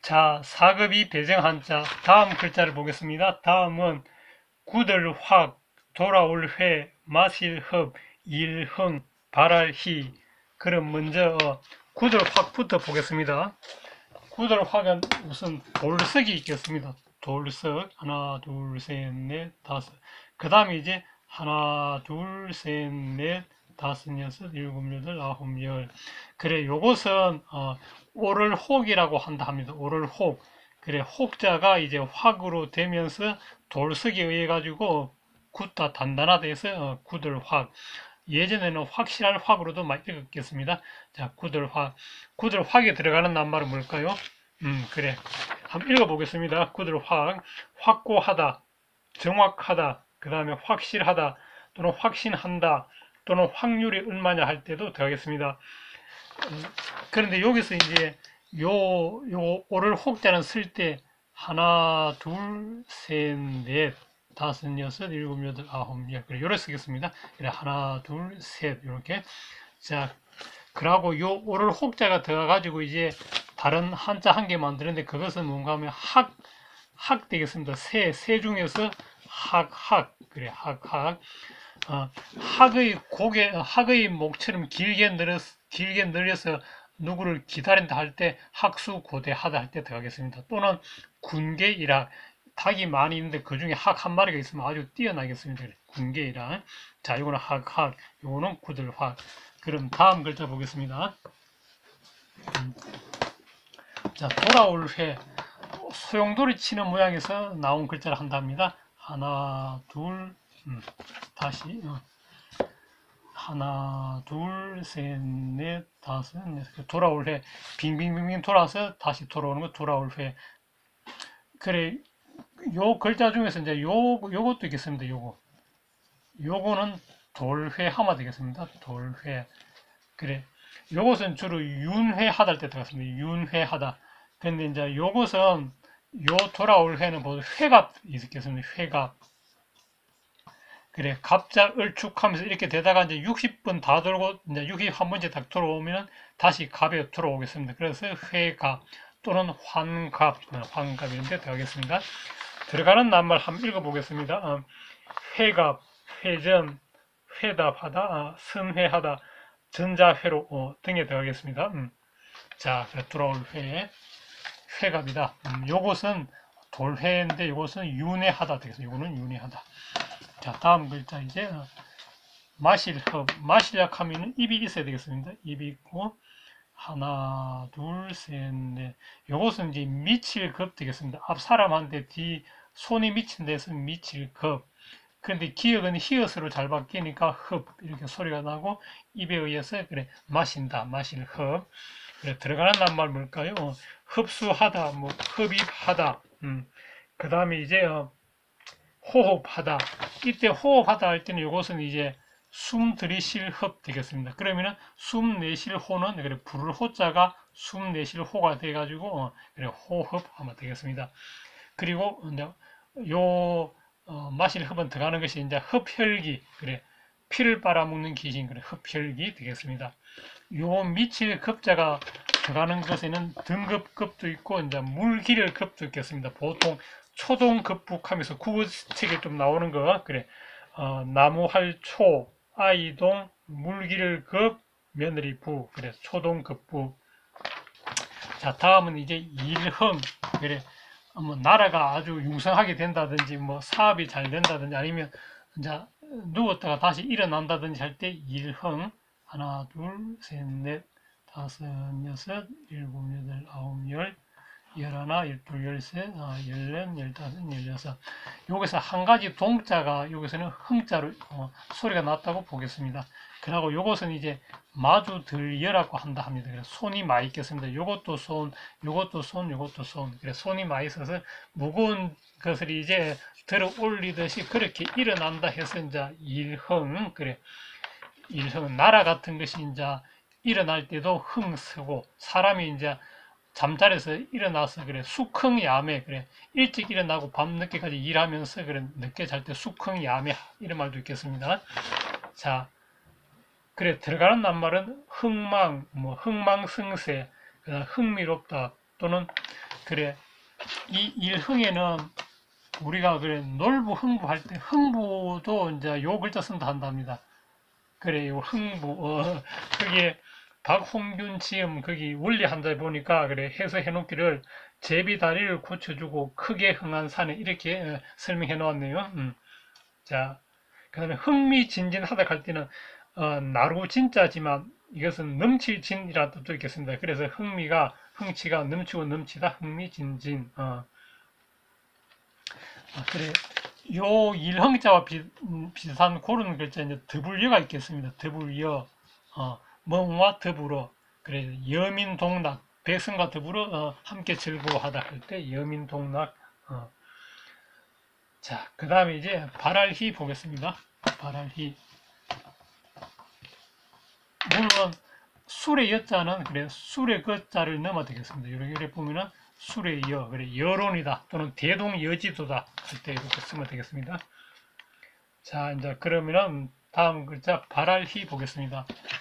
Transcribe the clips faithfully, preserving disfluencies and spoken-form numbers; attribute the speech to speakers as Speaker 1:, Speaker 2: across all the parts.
Speaker 1: 자, 사급이 배정 한자. 다음 글자를 보겠습니다. 다음은 구들 확, 돌아올 회, 마실 흡, 일흥, 발할 희. 그럼 먼저 어, 구들 확부터 보겠습니다. 구들 확은 우선 돌석이 있겠습니다. 돌석. 하나, 둘, 셋, 넷, 다섯. 그 다음에 이제 하나, 둘, 셋, 넷, 다섯, 여섯, 일곱, 여덟, 아홉, 열. 그래, 요것은, 어, 오를 혹이라고 한다 합니다. 오를 혹. 그래, 혹자가 이제 확으로 되면서 돌석에 의해 가지고 굳다, 단단하다 해서 어, 구들 확. 예전에는 확실할 확으로도 많이 읽었겠습니다. 자, 구들 확. 구들 확에 들어가는 낱말은 뭘까요? 음, 그래. 한번 읽어보겠습니다. 구들 확. 확고하다, 정확하다, 그 다음에 확실하다, 또는 확신한다, 또는 확률이 얼마냐 할 때도 들어가겠습니다. 음, 그런데 여기서 이제 요, 요, 오를 혹자는 쓸 때 하나, 둘, 셋, 넷, 다섯, 여섯, 일곱, 여덟, 아홉, 열. 그래, 요래 쓰겠습니다. 그래, 하나, 둘, 셋, 요렇게. 자, 그러고 요 오를 혹자가 들어가가지고 이제 다른 한자 한 개 만드는데 그것은 뭔가 하면 학, 학 되겠습니다. 새, 새 중에서 학, 학. 그래, 학, 학. 어, 학의 고개, 학의 목처럼 길게 늘어, 길게 늘려서 누구를 기다린다 할 때 학수 고대하다 할 때 들어가겠습니다. 또는 군계이락. 닭이 많이 있는데 그 중에 학 한 마리가 있으면 아주 뛰어나겠습니다. 군계이락. 자, 이거는 학, 학. 요거는 구들학. 그럼 다음 글자 보겠습니다. 음. 자, 돌아올 회. 소용돌이 치는 모양에서 나온 글자를 한답니다. 하나, 둘, 음, 다시. 어. 하나, 둘, 셋, 넷, 다섯, 여섯. 돌아올 회. 빙빙빙빙 돌아서 다시 돌아오는 거 돌아올 회. 그래, 요 글자 중에서 이제 요, 요것도 있겠습니다. 요거. 요거는 돌회하마 되겠습니다. 돌회. 그래. 요것은 주로 윤회하다 할 때 들어갔습니다. 윤회하다. 근데 이제 요것은 요 돌아올 회는 보통 회갑 있겠습니다. 회갑. 그래. 갑자 을축하면서 이렇게 되다가 이제 육십 번 다 돌고 이제 육십일 번째 딱 돌아오면 다시 갑에 돌아오겠습니다. 그래서 회갑 또는 환갑, 환갑 이런 데 들어가겠습니다. 들어가는 낱말 한번 읽어보겠습니다. 어, 회갑, 회전, 회답하다, 아, 선회하다, 전자회로 어, 등에 들어가겠습니다. 음. 자, 돌아올 회, 회갑이다. 음, 요것은 돌회인데 요것은 윤회하다 되겠습니다. 요거는 윤회하다. 자, 다음 글자 이제 어, 마실흡, 마시작 하면 입이 있어야 되겠습니다. 입이 있고 하나, 둘, 셋, 넷. 요것은 이제 미칠급 되겠습니다. 앞 사람한테 뒤 손이 미친 데서 미칠급. 그런데 기억은 히읗으로 잘 바뀌니까 흡 이렇게 소리가 나고 입에 의해서 그래 마신다 마실 흡. 그래 들어가는 낱말 뭘까요? 어, 흡수하다 뭐 흡입하다. 음. 그 다음에 이제 어, 호흡하다. 이때 호흡하다 할 때는 이것은 이제 숨 들이쉴 흡 되겠습니다. 그러면은 숨 내쉴 호는 그래 부를 호자가 숨 내쉴 호가 돼가지고 어, 그래 호흡 하면 되겠습니다. 그리고 이제 요 어, 마실 흡은 들어가는 것이 이제 흡혈기, 그래, 피를 빨아먹는 귀신, 그래, 흡혈기 되겠습니다. 요 미칠 급자가 들어가는 것에는 등급급도 있고, 이제 물기를 급도 있겠습니다. 보통 초동급북하면서 국어책에 좀 나오는 거, 그래, 어, 나무할 초, 아이동, 물기를 급, 며느리 부, 그래, 초동급북. 자, 다음은 이제 일흥, 그래, 뭐 나라가 아주 융성하게 된다든지 뭐 사업이 잘 된다든지 아니면 이제 누웠다가 다시 일어난다든지 할 때 일흥 하나 둘셋넷 다섯 여섯 일곱 여덟 아홉 열 열하나 열둘 열셋 아, 열넷 열다섯 열여섯 여기서 한 가지 동자가 여기서는 흥자로 어, 소리가 났다고 보겠습니다. 그리고 요것은 이제 마주 들여라고 한다 합니다. 그래서 손이 많이 있겠습니다. 요것도 손, 요것도 손, 요것도 손. 그래서 손이 많이 있어서 무거운 것을 이제 들어 올리듯이 그렇게 일어난다 해서 이제 일흥, 그래. 일흥, 나라 같은 것이 이제 일어날 때도 흥 쓰고 사람이 이제 잠자리에서 일어나서 그래 숙흥야매 그래 일찍 일어나고 밤늦게까지 일하면서 그래 늦게 잘 때 숙흥야매 이런 말도 있겠습니다. 자. 그래 들어가는 낱말은 흥망, 뭐 흥망승세, 흥미롭다 또는 그래, 이 일흥에는 우리가 그래 놀부 흥부할 때 흥부도 이제 요 글자 쓴다 한답니다. 그래, 요 흥부 어, 그게 박홍균 지음 거기 원리 한자 보니까 그래 해서해 놓기를 제비 다리를 고쳐주고 크게 흥한 산에 이렇게 어, 설명해 놓았네요. 음. 자, 그다음에 흥미진진하다 할 때는 어, 나루 진짜지만 이것은 넘칠 진이라는 뜻도 있겠습니다. 그래서 흥미가 흥치가 넘치고 넘치다 흥미진진. 어. 아, 그래. 요 일흥자와 비, 음, 비슷한 그런 글자 이제 더불여가 있겠습니다. 더불여. 어, 멍과 더불어. 그래 여민동락 백성과 더불어 어, 함께 즐거워하다 할 때 여민동락. 어. 자, 그 다음에 이제 발알희 보겠습니다. 발알희. 물론 술의 여자는 그래 술의 거자를 넣으면 되겠습니다. 이렇게, 이렇게 보면은 술의 여 그래 여론이다 또는 대동여지도다 할 때 이렇게 쓰면 되겠습니다. 자, 이제 그러면은 다음 글자 발알희 보겠습니다.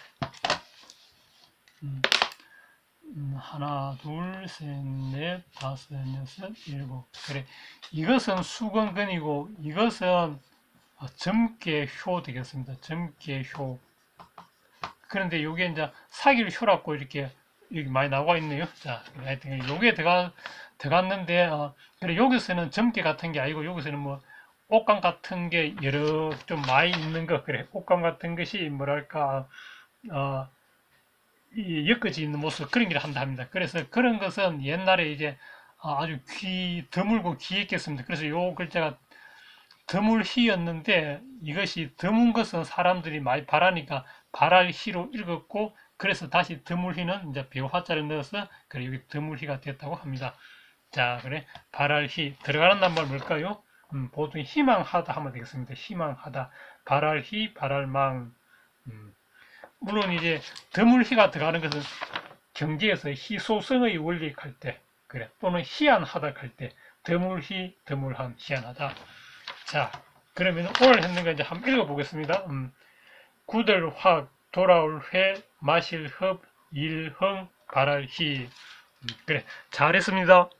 Speaker 1: 음, 음, 하나, 둘, 셋, 넷, 다섯, 여섯, 일곱. 그래 이것은 수건근이고 이것은 점괘효 되겠습니다. 점괘효. 그런데 요게 이제 사기를 효라고 이렇게 여기 많이 나와 있네요. 자, 하여튼 요게 들어가 들어갔는데 어, 그래 여기서는 점괘 같은 게 아니고 여기서는 뭐 옷감 같은 게 여러 좀 많이 있는 거 그래 옷감 같은 것이 뭐랄까 어, 이 엮어져 있는 모습 그런 걸 한다 합니다. 그래서 그런 것은 옛날에 이제 아주 귀 드물고 귀했겠습니다. 그래서 요 글자가 드물희였는데 이것이 드문 것은 사람들이 많이 바라니까 발알희로 읽었고 그래서 다시 드물희는 이제 배화자를 넣어서 그래 여기 드물희가 됐다고 합니다. 자, 그래 발알희 들어가는 낱말 뭘까요? 음, 보통 희망하다 하면 되겠습니다. 희망하다 발알희 발알망. 음, 물론 이제 드물희가 들어가는 것은 경제에서 희소성의 원리 할 때 그래 또는 희한하다 할 때 드물희 드물한 희한하다. 자, 그러면 오늘 했는 거 이제 한번 읽어보겠습니다. 음, 구들 확, 돌아올 회, 마실 흡, 일흥, 발알희. 음, 그래, 잘했습니다.